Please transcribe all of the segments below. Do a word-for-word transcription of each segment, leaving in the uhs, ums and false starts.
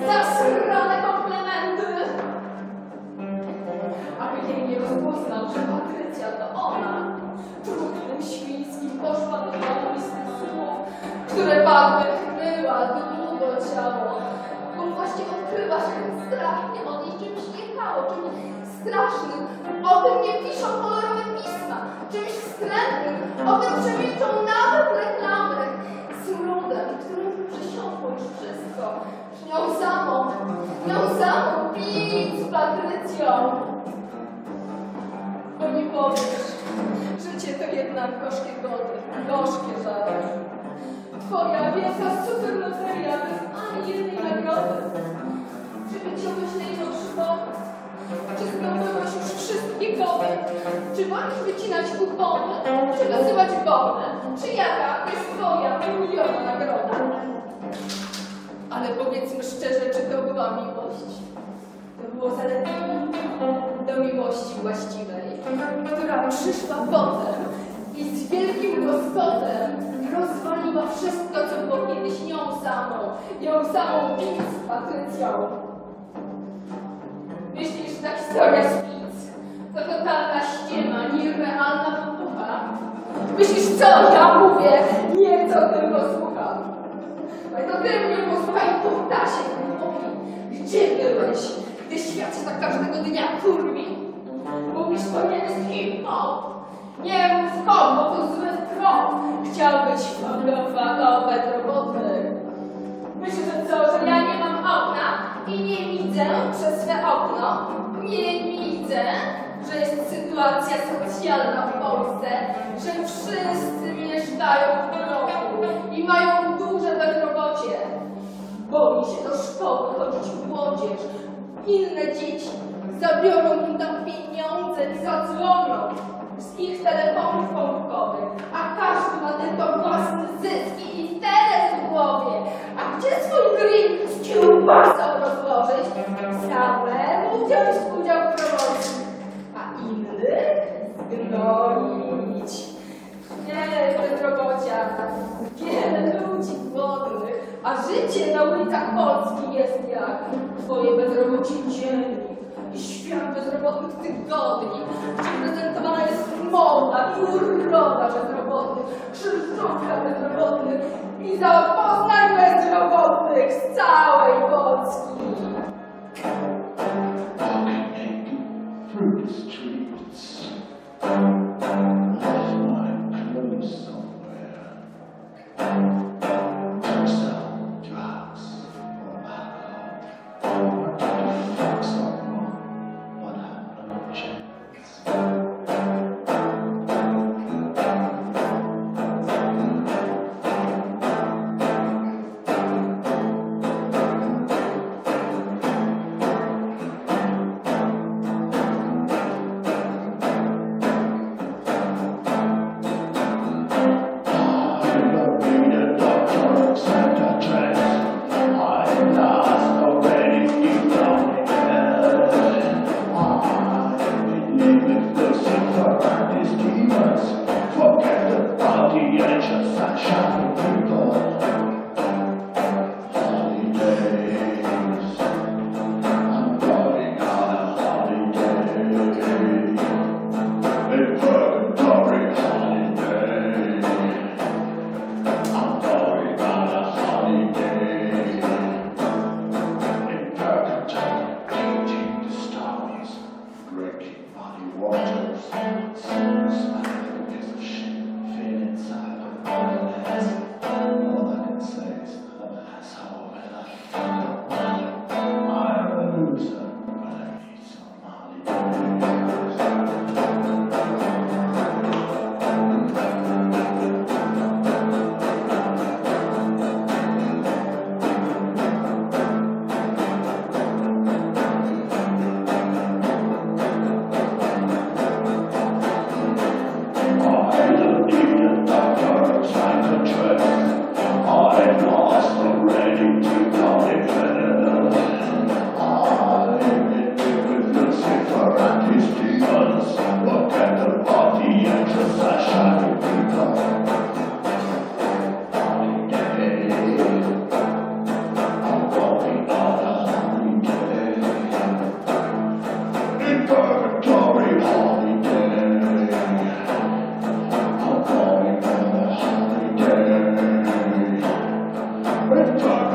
zasrane komplementy. Aby jej nie rozpoznał, że Patrycja to ona, trudnym świńskim poszła do domu i z tych słów, które padły, była długo ciało. Bo właśnie odkrywa, że ten strach nie od niej czymś jechało, czymś strasznym. O tym nie piszą kolorowe pisma, czymś wstrętnym. O tym przemilczą nawet reklamy. Smrodem, którym przesiąkło już wszystko. Nią samą, nią samą pić z Patrycją. Bo nie powiesz, życie to jednak gorzkie gody, gorzkie żale. Twoja wielka superloteria bez ani jednej nagrody. Czy wyciąłeś najnowszy dom? Czy zdobyłeś już wszystkie gody? Czy wolisz wycinać kupony? Czy wysyłać bony? Czy jaka jest twoja miliona nagroda? Ale powiedzmy szczerze, czy to była miłość? To było zaledwie do miłości właściwej, która przyszła potem i z wielkim rozpodem rozwaliła wszystko, co było kiedyś nią samą, ją samą Pic z Patrycją. Myślisz, że ta historia z Pic to totalna ściema, nierealna podpucha? Myślisz, co ja mówię? Nie, co tylko słucham. No to ty mnie posłuchaj, powtasie, mówi, gdzie byłeś, gdy świat się tak każdego dnia kurwi? Mówisz, to nie jest hip-hop. Nie mów hop, bo to zły trop. Chciał być fago bezrobotny. Myślę, że co, że ja nie mam okna i nie widzę przez swe okno. Nie widzę, że jest sytuacja socjalna w Polsce, że wszyscy mieszkają w bloku i mają duże bezrobocie. Boi się do szkoły chodzić młodzież. Inne dzieci zabiorą im tam pieniądze i zadzwonią z ich telefonów komórkowych, a każdy ma tylko własny zysk i interes w głowie. A gdzie swój grill z kiełbasą rozłożyć? Samemu wziąć udział w promocji, a innych zgnolić. Wiele jest bezrobocia, wiele ludzi głodnych, a życie na ulicach Polski jest jak twoje bezrobocie dziennik i świat bezrobotnych tygodni, gdzie prezentowana jest moda i uroda bezrobotnych, krzyżówka bezrobotnych i zapoznaj bezrobotnych z całej Polski. Fruit streets.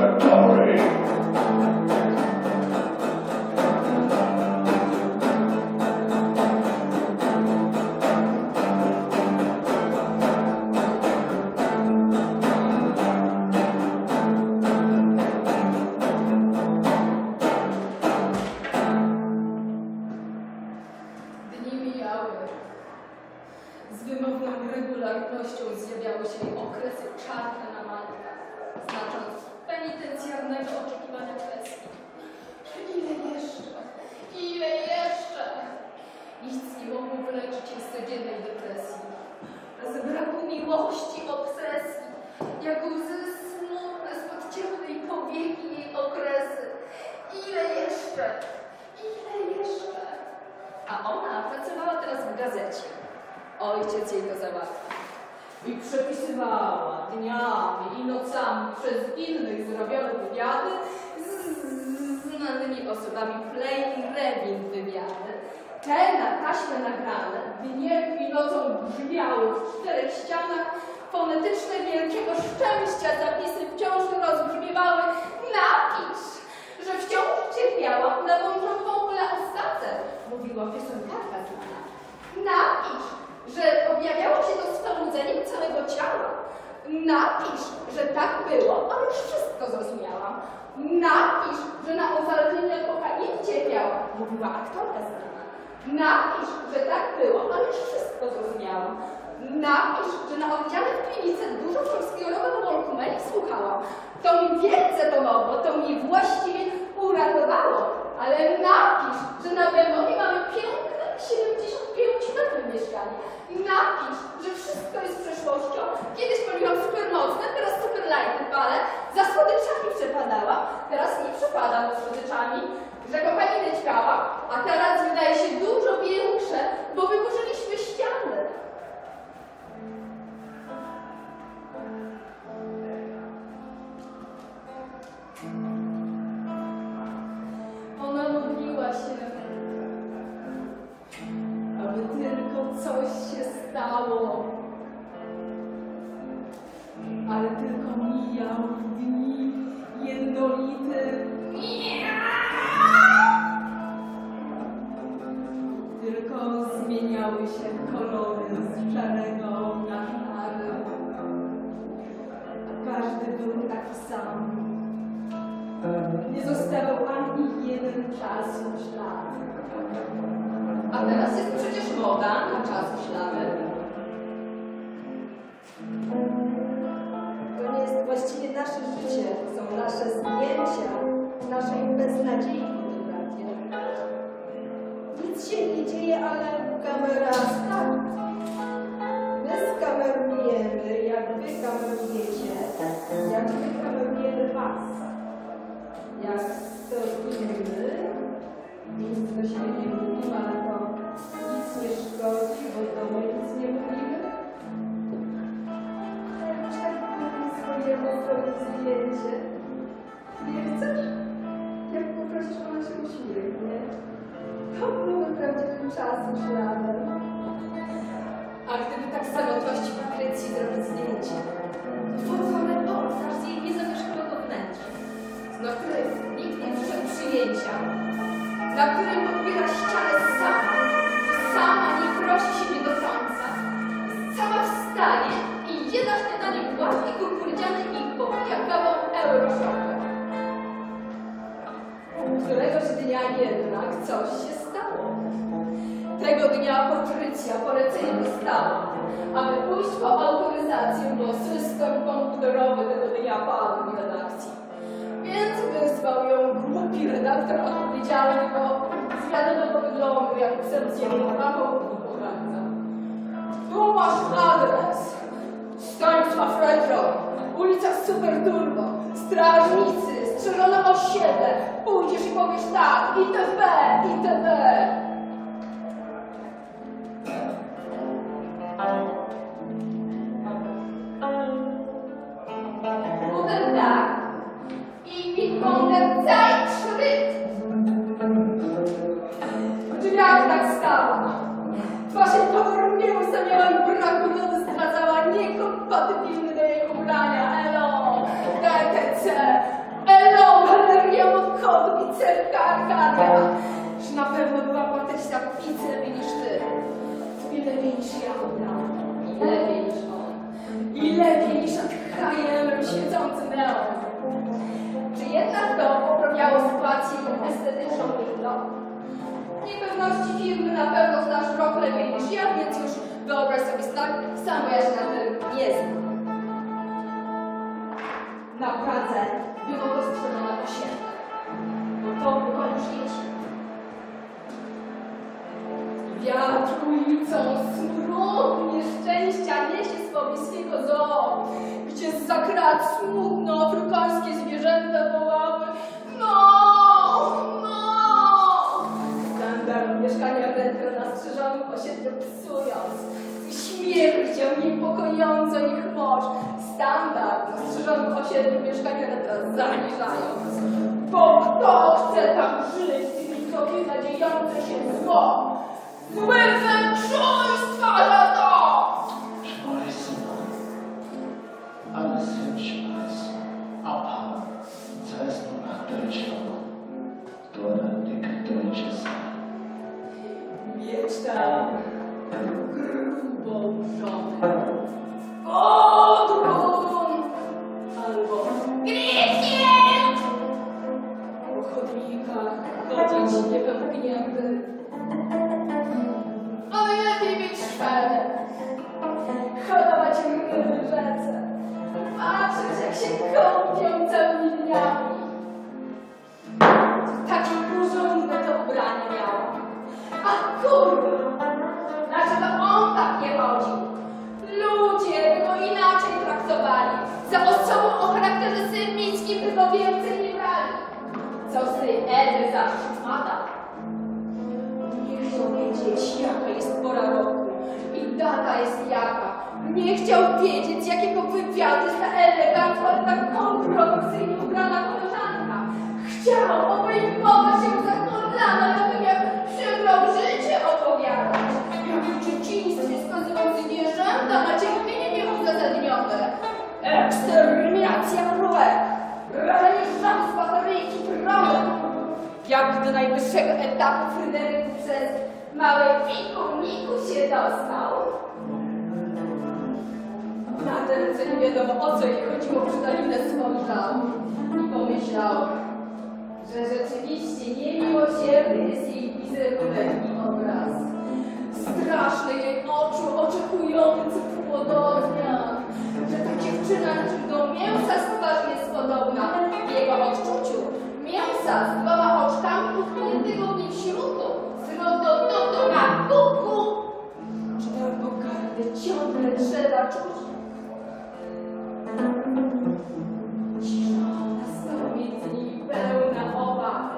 Refectory. Dni mijały. Z wymowną regularnością zjawiały się okresy czarne na matkach, znacząc penitencjarnego oczekiwania kwestii. Ile jeszcze? Ile jeszcze? Nic nie mogło wyleczyć jej z codziennej depresji. Z braku miłości, obsesji, jak łzy smutne spod ciemnej powieki jej okresy. Ile jeszcze? Ile jeszcze? A ona pracowała teraz w gazecie. Ojciec jej to załatwił. I przepisywała dniami i nocami przez innych zrobione wywiady z znanymi osobami, Play i Rewin wywiady. Te na taśmę nagrane dniem i nocą brzmiały w czterech ścianach, fonetyczne wielkiego szczęścia zapisy wciąż rozbrzmiewały. Napisz, że wciąż cierpiała na wątrobową plastatę, mówiła piosenkarka znana. Napisz, że objawiało się to spałudzeniem całego ciała. Napisz, że tak było, ale już wszystko zrozumiałam. Napisz, że na uzależnienie od kokainy cierpiała, mówiła aktorka znana. Napisz, że tak było, ale już wszystko zrozumiałam. Napisz, że na oddziale w klinice dużo polskiego rodu Wolkumeli słuchałam. To mi wielce pomogło, to mnie właściwie uratowało. Ale napisz, że na Bemonie mamy piękne siedemdziesiąt pięć metrów mieszkanie. Napisz, że wszystko jest przeszłością. Kiedyś paliłam supermocne, teraz superlighty palę. Za słodyczami przepadała, teraz nie przepadam za słodyczami. Że kokainę ćkała, a teraz wydaje się dużo większe, bo wyburzyliśmy ściany. Ona modliła się, aby tylko coś się stało. Ale tylko mijał dni jednolity. Tylko zmieniały się kolory z szarego na szary. A każdy był taki sam. Nie zostawał ani jeden czasu ślad. A teraz jest przecież moda na czasu ślady. To nie jest właściwie nasze życie, są nasze zdjęcia naszej beznadziei fotografii. Nic się nie dzieje, ale kamera start. My skamerujemy, jak wy kamerujecie, jak wy kamerujemy was. Jak stoimy, nic do siebie nie mówimy, ale to nic nie szkodzi, bo do mnie nic nie mówimy. Tak swojemu zrobić zdjęcie. Nie chcesz? Jak poprosisz, ona się uśmiechnie. To byłby prawdziwym czasem śladem. A gdyby tak z samotności Patrycji zrobić zdjęcie, tworzą reportaż z jej niezamieszkałego wnętrza, na której nikt nie przyszedł przyjęcia, na którym podbiera ścianę sama, sama nie prosi się nie do końca, sama wstanie i idzie na śniadanie gładki kukurydziany i popija kawą Euroshokę. Któregoś dnia jednak coś się stało. Tego dnia Patrycja polecenie dostała, aby pójść po autoryzację, bo system komputerowy tego dnia padł w redakcji. Więc wysłał ją głupi redaktor odpowiedzialny, bo z wiadomego wyglądu jak pseudocjanowaną poradza. Tu masz adres. Stanisław Retro, ulica Super Turbo, strażnicy, strzeżone osiedle. Pójdziesz i powiesz tak, itp., itp. Potem tak. I Witwonder Zeitschritt. W drzwiach tak stała. Twarz jej pokornie ustawiała i braku wody zdradzała, niekompatybilny do jej ubrania. Elo, D T C, Cetka Arkadia, że na pewno była Patrycja pić lepiej niż ty. I lepiej niż ja, i lepiej niż on. I lepiej niż nad Hajelem siedzący neon. Czy jednak to poprawiało sytuację estetyczną Lidlo? Niepewności firmy na pewno znasz rok lepiej niż ja, więc już wyobraź sobie tak samo, ja się na tym nie znam. Na Pradze było rozprzedane osiedle. To była już jesień. Wiatr ulicą smród nieszczęścia niesie z pobliskiego zoo, gdzie z zakrat smutno afrykańskie zwierzęta wołały no, no. Standard mieszkania retro na strzeżonym osiedlu psując, śmiercią niepokojąco ich moc. Standard na strzeżonym osiedlu mieszkania retro zaniżając. Bo kto chce tam żyć, tymi sobie nadziejące się zło? Złe zęczuństwa za to! Moje syno, ale sensualist, aber zuerst nur nach Deutschland, dort dick deutsches Mieć tam grubą żonę. Odrun! Albo Gryfien! Po chodnikach chodzić niepęknięty. A najlepiej mieć szwelę. Hodować ryby w rzece. Patrzeć, jak się kąpią całymi dniami. Takie porządne to ubranie miało. A kurwa! Dlaczego on tak nie chodził? Ludzie by go inaczej traktowali. Za osobą o charakterze symickim by go więcej nie brali. Co z tej Ewy za szmata? Nie chciał wiedzieć, jaka jest pora roku i data jest jaka. Nie chciał wiedzieć, z jakiego wywiadu jest ta elegancka, ale tak kompromisyjnie ubrana koleżanka. Chciał obejmować się za kolana, żeby jak przegrał życie opowiadać. Jak w dzieciństwie skazywał zwierzęta na cierpienie nieuzasadnione. Eksterminacja królek. Ranie żab z bateryjki prąd. Jak do najwyższego etapu Fryderyk przez małe fikurniku się dostał. Na ten co nie wiadomo o co jej chodziło, przydalinę spojrzał i pomyślał, że rzeczywiście niemiłosierny jest jej wizerunek i obraz. Straszny jej oczu oczekujący płodownia, że ta dziewczyna niczym do mięsa z twarzy jest podobna w jego odczuciu. Mięsa z dwoma oczkami utkniętego w nim śrutu, z rodododu na kuku. Że tę pogardę ciągle trzeba czuć. Cisza nastała między nimi pełna obaw.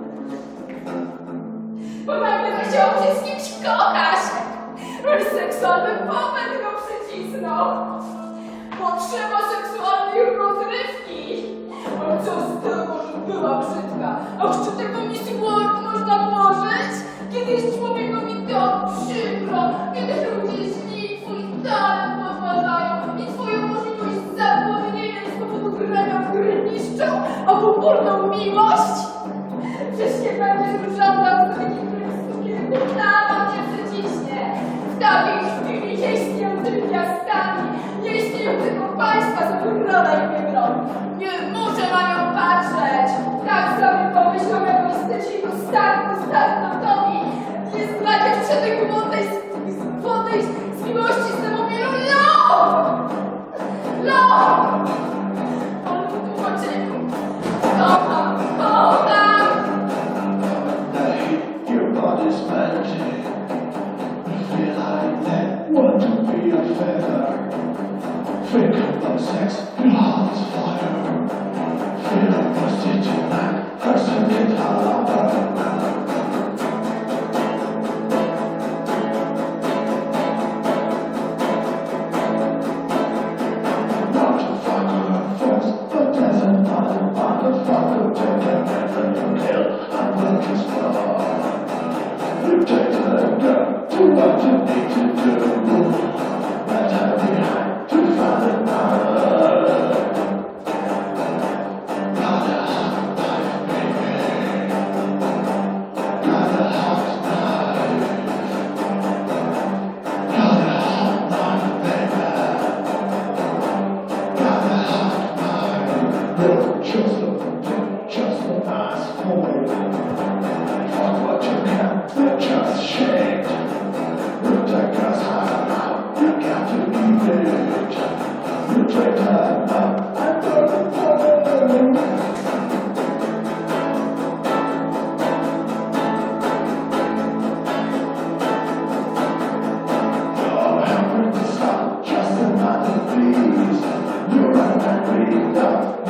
Bo nagle zachciało się z kimś kochać. Roli seksualny popęd go przycisnął. Potrzeba seksualnej rozrywki. Ale co z tego, że była brzydka? A czy tego Miss World można włożyć? Kiedy jest człowiekowi to przykro, kiedy ludzie źli twój talent podważają i twoją możliwość zapomnienia z powodu grania w gry niszczą, a popólną miłość? Przecież nie będziesz żadna z takich krysów, kiedy głowa cię przyciśnie. W takiej chwili nie istnieją tymi miastami, nie istnieją tylko państwa, co wygrana i wygrał. Nie muszę na nią patrzeć. Tak sobie pomyślał egoistycznie do startu, startowi. Jest dla dziewczyny głodnej z wodnej z miłości z demobilu. No! No! Ale tu chodzi. Kocham, kocham! Your body's magic. Feel like that, want to be a feather. Think about sex, your heart's fire. Feel a prostitute like person get harder. Not to fuck her first, but there's another motherfucker take a man and you kill and work his blood. You take the girl, do what you need to do. Let her behind to find another. Not a hard life, baby. enough.